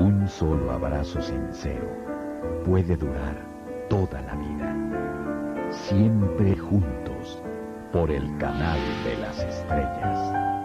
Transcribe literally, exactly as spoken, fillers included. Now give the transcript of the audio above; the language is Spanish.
Un solo abrazo sincero puede durar toda la vida. Siempre juntos por el canal de las estrellas.